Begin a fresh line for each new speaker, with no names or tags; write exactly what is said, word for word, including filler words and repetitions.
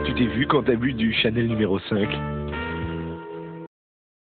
Tu t'es vu quand t'as bu du Chanel numéro cinq?